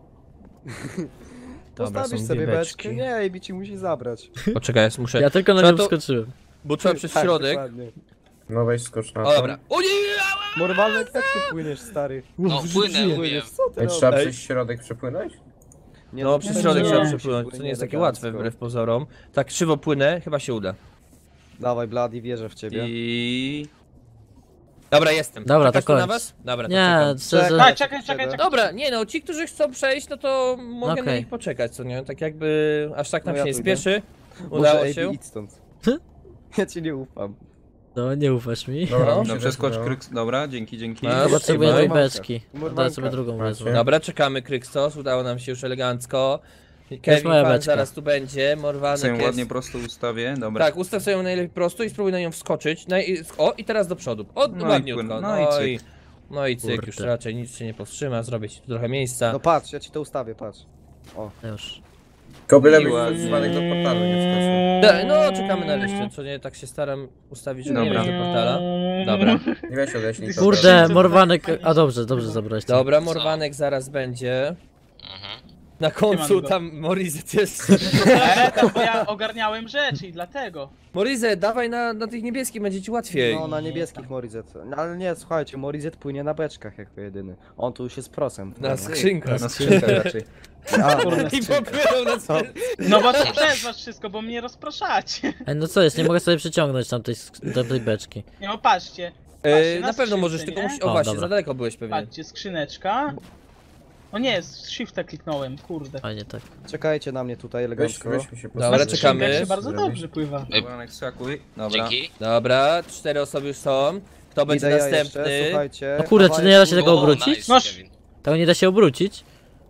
Dobra, Postawisz są sobie dwie beczkę? beczki. Nie, Ejbi ci musi zabrać. Poczekaj, ja muszę... Ja tylko na Trzeba nią to- wskoczyłem. Bo trzeba przez Tak, środek. dokładnie. No weź skocz na O to. dobra. O nie! Normalnie jak ty płyniesz, stary? No, płynę, mówiłem. Co ty Ej, trzeba robisz? przez środek przepłynąć? Nie, No przez nie, środek nie, trzeba nie, przepłynąć, płynie co nie jest takie elegancko. łatwe wbrew pozorom. Tak krzywo płynę, chyba się uda. Dawaj, Bloody, wierzę w ciebie. I... Dobra, jestem. Dobra, Czekasz to tu na kończ. was? Dobra, to Nie, czekam. szczerze... Tak, czekaj. Dobra, nie no, ci, którzy chcą przejść, no to mogę na Okej. nich poczekać, co nie? Tak jakby aż tak nam No się ja nie tu idę. spieszy. Może Udało Ejbi, się. idź stąd. Ja ci nie ufam. No, nie ufasz mi. Dobra, No. mi się No przeskocz też kryk... Dobra, dzięki. Masz. Potrzebuję Ej, tej Morwanka. beczki. Morwanka. Daj sobie drugą Macie. wezmę. Dobra, czekamy Kryksos, udało nam się już elegancko. jest Kevin moja Fan beczka. zaraz tu będzie, Morwanek sobie jest... ładnie prosto ustawię, dobra. Tak, ustaw sobie ją najlepiej prosto i spróbuj na nią wskoczyć. O, i teraz do przodu. O, No i ładniutko. płyn, no i cyk. No i cyk, Kurde. już raczej nic się nie powstrzyma, zrobię ci tu trochę miejsca. No patrz, ja ci to ustawię, patrz. Już. Kobyle I byś ładnie. przypadek do portalu nie wskoczył. No, czekamy na resztę, co nie, tak się staram ustawić, żeby nie Dobra. wejść do portala. Dobra. Nie weź odeślij to. Kurde, Morwanek... A dobrze zabrałeś. Dobra, Morwanek zaraz będzie. Mhm. Na końcu Siemanko. tam Morizet jest. Bo ja ogarniałem rzeczy i dlatego. Morizet, dawaj na tych niebieskich, będzie ci łatwiej. No, na niebieskich Morizet. No, ale nie, słuchajcie, Morizet płynie na beczkach jako jedyny. On tu już jest prosem. Na skrzynkach. Na skrzynkach raczej. A, I popłynął na Co? No bo to przez was wszystko, bo mnie rozpraszacie. Ej, no co jest, nie mogę sobie przyciągnąć tamtej beczki. Nie no, patrzcie. Patrzcie, Na pewno możesz, skrzynce, tylko nie? musisz... O O, właśnie, dobra. za daleko byłeś pewnie. Patrzcie, skrzyneczka. O nie, z shifta kliknąłem, kurde. Fajnie tak. czekajcie na mnie tutaj elegancko. Weźmy się Dobra, postawić. czekamy. Skrzynka się bardzo dobrze pływa. Morwanek, skakuj. Dobra. Dzięki. Dobra, 4 osoby już są. Kto będzie Idę ja następny? jeszcze, słuchajcie. No kurde, czy nie da się tego O, obrócić? nice, Noż. Kevin. Tego nie da się obrócić?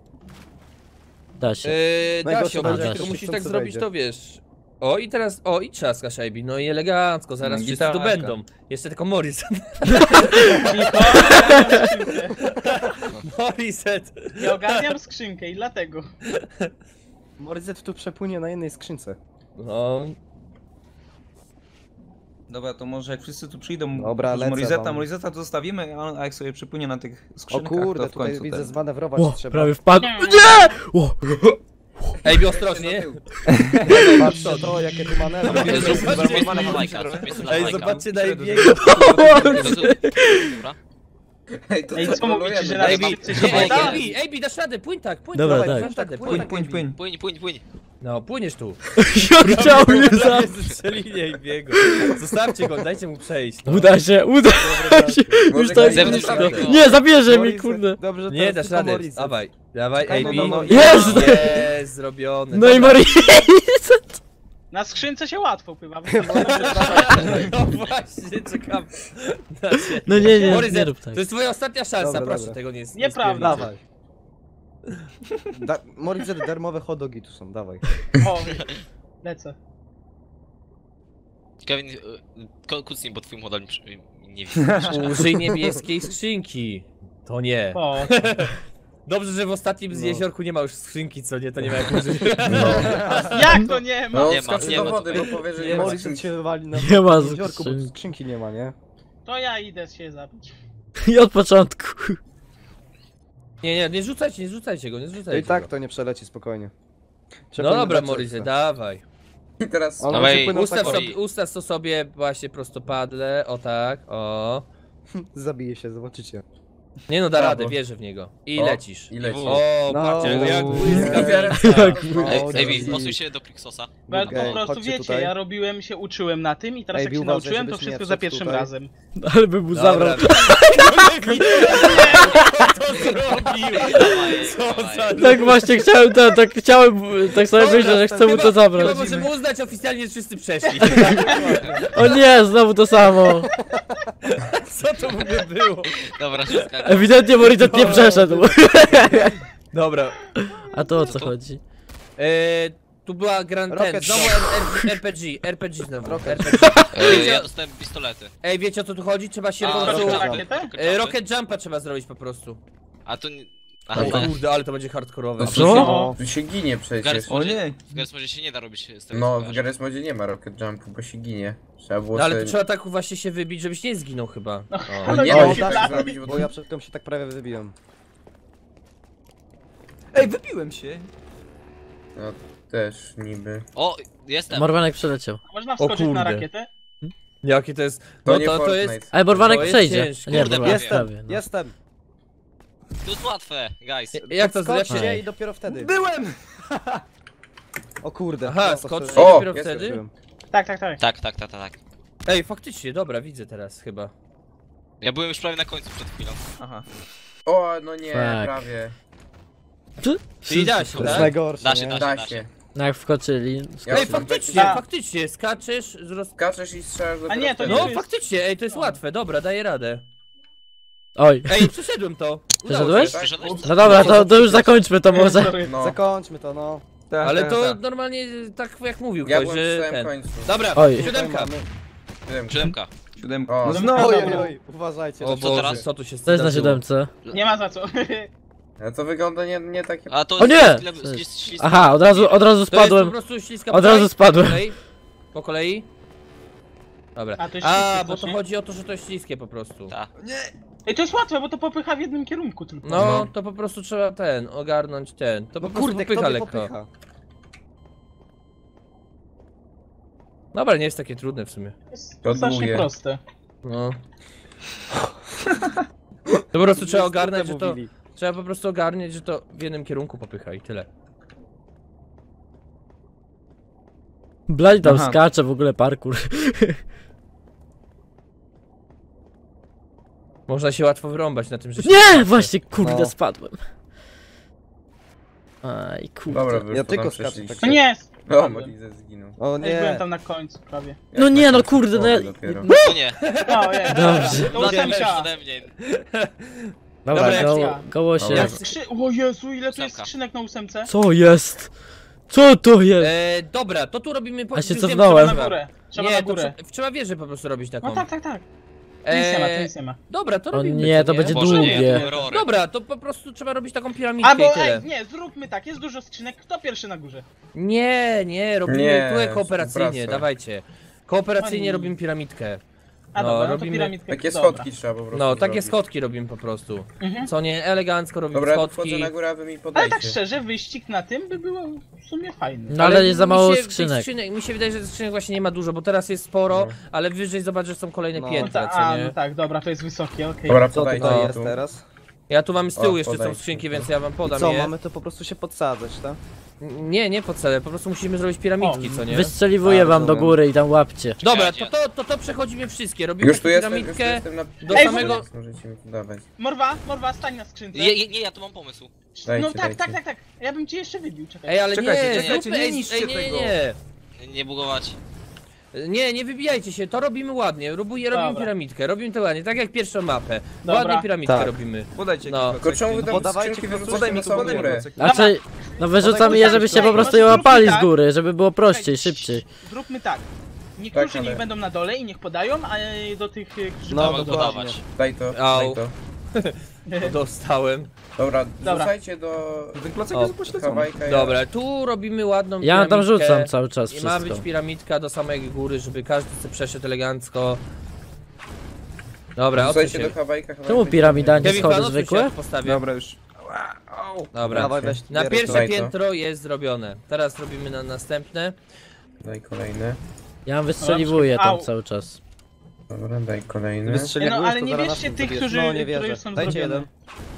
Da się. Da Najgorsze się obrócić, będzie, tylko jak musisz się tak chcący zrobić, wejdzie. to wiesz. O i teraz, o i trzaskasz Ejbi, no i elegancko, zaraz No, wszyscy tu gitarka. będą. Jeszcze tylko Morris. Morriset. Ja ogarniam skrzynkę i dlatego. Morizet tu przepłynie na jednej skrzynce. No, Dobra, to może jak wszyscy tu przyjdą, Dobra, oprócz lecę wam. Morizeta to zostawimy, a jak sobie przypłynie na tych O skrzynkach, kurde, to w tutaj końcu widzę ten. zmanewrować O, trzeba. prawie wpadł. Nie. Nie! O! Ejbi ostrożnie. Patrzcie to, jakie tu manewry. Zobaczcie na lajka. Ej, zobaczcie na Ejbiego. Dobra. Ej, to Ej, co mówicie, że na Ejbi, skrzynce się nie, poda? Ejbi, dasz radę, płyń tak, płyń. Dobra, dawaj, tak. dasz radę, Płyń. Płyń. No, płyniesz tu. Ja chciał mnie zabić. Zestrzelinie Ejbiego. Zostawcie go, dajcie mu przejść. No. Uda się. Już to jest Zewnątrz blisko. tego. Nie, zabierze mi, Morizet, kurde. Dobrze, Nie, teraz dasz tylko radę, Morizet. dawaj. Dawaj, Czekaj, Ejbi. no, Jest! Jest, zrobione. No i Maria. Na skrzynce się łatwo pływa. No właśnie, czekam. na ciebie. No nie Morizet, rób tak. to jest twoja ostatnia szansa, Dobra, proszę dobra. tego nie Nieprawda. Dawaj. Morizet, darmowe hot-dogi tu są, dawaj. O, lecę. Kevin, kucnij, bo twój model nie widzę. Użyj niebieskiej skrzynki. To nie. O, Dobrze, że w ostatnim z No. jeziorku nie ma już skrzynki, co nie, to nie ma jak użyć. jak to nie ma? No, Nie ma, skoczy nie do ma wody, tutaj. bo powie, że Nie nie ma ma Morizet się wywali na Nie ma jeziorku, bo tu skrzynki. skrzynki nie ma, nie? To ja idę się zabić. I od początku. Nie rzucajcie go, nie I zrzucajcie tak go. to nie przeleci spokojnie. No dobra, Przepłynie Morizet, na dawaj. I teraz On Dawaj, przepłynął Ustaw, tak- sobie, ustaw to sobie właśnie prostopadle, o tak, o. Zabije się, zobaczycie. Nie no, da Brawo. radę, wierzę w niego. I O, lecisz. i leci. O, No. patrzcie, jak błyska Nie. wiareczka. Ej, posuń się do Kryksosa. Bo ja Okej, po prostu chodźcie wiecie, tutaj. ja robiłem się, uczyłem na tym i teraz Ej, jak się uważaj, nauczyłem, to żebyś nie wszystko za wszedł pierwszym tutaj. razem. Ale by mu zabrał. Dobra. to zrobił? Co za... Tak właśnie chciałem, tak sobie myślę, że chcę mu to zabrać. Chyba możemy uznać oficjalnie, że wszyscy przeszli. O nie, znowu to samo. Co to w ogóle było? Dobra, wszystko. Ewidentnie Morizet nie przeszedł. Dobra. A to o co chodzi? Tu była Grand Ten, Rocket znowu Jump. RPG znowu. Rocket RPG. Ja dostałem pistolety. Ej, wiecie o co tu chodzi? Trzeba się po A, prostu... Rocket Rocket Jump. Jump. Rocket Jumpa trzeba zrobić po prostu. A to nie... O Aha, tak. kurde, ale to będzie hardkorowe. No Co? No. Tu się ginie W przecież. Garry's O nie. Modzie się nie da robić z tego. No, co w kojarzę. Garry's Modzie nie ma Rocket Jumpu, bo się ginie. Trzeba było No ale to sobie... trzeba tak właśnie się wybić, żebyś nie zginął chyba. O. No nie O, da się tak, tak zrobić, bo Bo ja przed tym się tak prawie wybiłem. Ej, wybiłem się. No też niby. O, jestem. Morwanek przeleciał. Można wskoczyć na kurde. rakietę? Jakie to jest... To No nie to Fortnite. jest... Ale Morwanek To jest przejdzie. ciężkie. Nie, Kurde, Morwanek prawie. prawie. No. Jestem! To jest łatwe, guys. Jak to zrobić? Skoczcie i dopiero wtedy. Byłem! O kurde. Aha, no, to skoczcie wtedy- O, dopiero jest wtedy? Byłem. Tak, tak, tak. Tak. Ej, faktycznie, dobra, widzę teraz chyba. Ja byłem już prawie na końcu przed chwilą. Aha. O, no nie, Tak. prawie. Czyli da się, To jest tak? najgorsze, Da się, nie? da Da się. No jak wskoczyli. Ja Ej, mam faktycznie, A. faktycznie, skaczesz, Skaczesz i strzelasz dopiero nie, to wtedy. nie No jest- faktycznie, ej, to jest łatwe, dobra, daję radę. Oj. Ej, przeszedłem to. Udało Przeszedłeś? się. Przyszedłeś? No dobra, to już zakończmy to może. Sorry. No, Zakończmy to, no. Tak, Ale tak, to tak. normalnie tak jak mówił ja ktoś, byłem w że samym ten. końcu. Dobra, Oj. siódemka. Mamy- Siódemka. Siódemka. Siódemka. O. No znowu! Oj, oj, oj, uważajcie. O co Boże, teraz? co tu się To jest na zdarzyło? 7. Nie ma za co. Ale to wygląda nie takie... A to O nie! jest śliska. Aha, od razu To jest po spadłem. prostu śliska Od razu Po spadłem. kolei? Po kolei? Dobra. A, to jest śliskie bo to strasznie. chodzi o to, że to jest śliskie po prostu. Tak. Ej, to jest łatwe, bo to popycha w jednym kierunku tylko. No, to po prostu trzeba ogarnąć ten. To po prostu Kurde, popycha kto mnie lekko. popycha? Dobra, nie jest takie trudne w sumie. Jest To strasznie długie. proste. No. To po prostu trzeba Jest ogarnąć, że trudne, to... mówili. Trzeba po prostu ogarniać, że to w jednym kierunku popycha i tyle. Blać tam Aha. skacze, w ogóle parkour. Można się łatwo wyrąbać na tym, że się Nie! Właśnie, kurde, No. spadłem. Aj, kurde. Dobra, wy już Ja potem tylko skaczę, przeszliście. No nie! O, Morize zginął. O Ej, byłem nie. tam na końcu prawie. No nie, no kurde, no ja... Dopiero. No nie. O, jest. Dobrze. To Lepszy ósemka. ode mnie. Dobra, Dobra, koło się. Dobra. O Jezu, ile tu jest Ósemka. skrzynek na ósemce? Co jest? Co to jest? Dobra, to tu robimy po A się już wiem, cofnąłem. Trzeba na górę. Trzeba Nie, na to górę. trzeba wieżę po prostu robić taką. No tak, tak, tak. To nic nie ma, to nic nie ma. Dobra, to O robimy. nie, co to będzie Boże, nie, długie. horrory. Dobra, to po prostu trzeba robić taką piramidkę Albo i tyle. ej, nie, zróbmy tak, jest dużo skrzynek, kto pierwszy na górze? Nie, robimy Nie, tutaj kooperacyjnie, współpraca. dawajcie. Kooperacyjnie Oni- robimy piramidkę. A No, dobra, no to robimy piramidkę. Takie dobra. schodki trzeba po prostu No, takie zrobić. schodki robimy po prostu. Mhm. Co nie, elegancko robimy Dobra, ja wchodzę schodki. na górę, a wy mi Ale podajcie. tak szczerze, wyścig na tym by było w sumie fajny. No ale jest za mało mi się- tych skrzynek. Mi się wydaje, że skrzynek właśnie nie ma dużo, bo teraz jest sporo, No. ale wyżej zobacz, że są kolejne No. No piętra, ta, co nie? no tak, dobra, to jest wysokie, okej. Dobra, Co podajcie tutaj mi jest tu. teraz? Ja tu mam z tyłu O, jeszcze są podajcie. skrzynki, więc ja wam I podam co, je. mamy to po prostu się podsadzać, tak? Nie po cele, po prostu musimy zrobić piramidki, co nie? Wystrzeliwuję A, wam do rozumiem. góry i tam łapcie. Dobra, Czekajcie. to przechodzimy wszystkie, robimy Już tu taką jestem, już tu piramidkę. jestem na... do Ej, samego... Możecie mi tu dawać. Morwa, stań na skrzynce. Nie, ja tu mam pomysł. Dajcie, No tak, dajcie. tak, tak, tak. Ja bym ci jeszcze wybił, czekaj. Ej, ale Czekajcie, nie, czekajcie, zróbmy, nie ej, niszczcie ej, tego. Nie bugować. Nie wybijajcie się, to robimy ładnie, robimy Dobra. piramidkę, robimy to ładnie, tak jak pierwszą mapę. Dobra. Ładnie piramidkę Tak. robimy. Podajcie No. jakieś Tylko czemu wy klocki. tam podawajcie skrzynki po prostu, wyrzucacie Podaj mi na to, samą podaj mi górę? klocek. Znaczy, no wyrzucamy je, żebyście po prostu je łapali z góry, żeby było prościej, szybciej. Zróbmy tak. Niektórzy Tak, ale- niech będą na dole i niech podają, a do tych, którzy No, będą Mogę do góry. podawać. Daj to, Au. daj to. Dostałem. Dobra, Dobra. wrzucajcie do... Ten klocek O, jest upośledzony. Kawajka. Dobra, tu robimy ładną Ja tam piramidkę. rzucam cały czas I ma być wszystko. piramidka do samej góry, żeby każdy sobie przeszedł elegancko. Dobra, o co Wrzucajcie się... do Hawajka. Czemu piramida nie Kevin, schody pan, odsuń się, zwykłe? jak postawię. Dobra, już. Au. Dobra. Dawaj, weź Na bierę pierwsze Daj to. piętro jest zrobione. Teraz robimy na następne. Daj kolejny. Ja wystrzeliwuję tam Au. cały czas. Dobra, daj kolejny. Wystrzeliwujesz, No, ale to nie zaraz bierzcie nas tych, zabierz. którzy- No, nie które wierzę. już są Dajcie zrobione. jeden.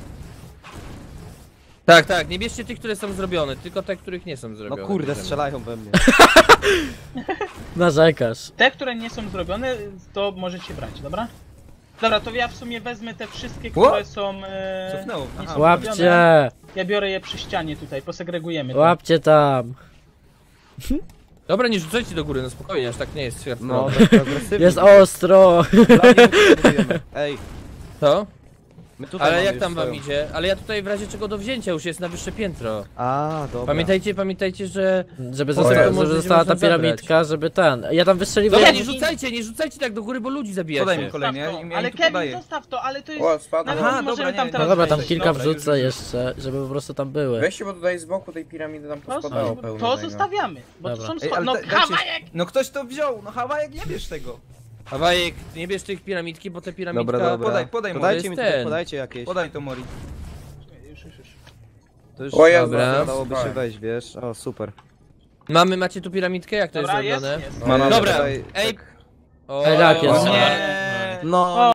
Tak, nie bierzcie tych, które są zrobione, tylko te, których nie są No zrobione. kurde, bierzemy. strzelają we mnie. Narzekasz. Te, które nie są zrobione, to możecie brać, dobra? Dobra, to ja w sumie wezmę te wszystkie, Ło? które są... Cofnęło. nie Aha. są Łapcie! robione. Ja biorę je przy ścianie tutaj, posegregujemy to. Łapcie tam! Dobra, nie rzucajcie do góry, no spokojnie, aż tak nie jest. No, tak agresywnie. Jest ostro! Ej, To? my tutaj Ale mamy jak już tam wam swoją. idzie? Ale ja tutaj w razie czego do wzięcia już jest na wyższe piętro. A, dobra. Pamiętajcie, że... Żeby, O została, Jezu. żeby została ta Można zabrać. piramidka, żeby ten... Ja tam wystrzeliwuję... Dobra, Ja nie rzucajcie tak do góry, bo ludzi Podaj mi zabijacie. kolejny, ja Zostaw to. im Ale tu Kevin, podaję. zostaw to, ale to jest... O, spadło. Nawet Aha, nie możemy dobra, tam nie, teraz No dobra, tam wejść. kilka Dobra, wrzucę już. jeszcze, żeby po prostu tam były. Weźcie, bo tutaj z boku tej piramidy nam pospadało pełno To tego. zostawiamy, bo to Dobra. są Ej, schody. ale No dajcie- Hawajek! No ktoś to wziął, no Hawajek, nie bierz tego. A Wajek, nie bierz tych piramidki, bo te piramidka... Dobra, dobra. Podaj, To Mori. dajcie mi tutaj, ten. podajcie jakieś. Podaj to Mori. To już O Jezu, Dobra. dałoby się słuchaj. wejść, wiesz? O, super. Macie tu piramidkę? Jak to Dobra, jest jest, zrobione? jest. Mamy Dobra, tutaj, ej. tak. O, Ej, jak jest? o, Nie. No,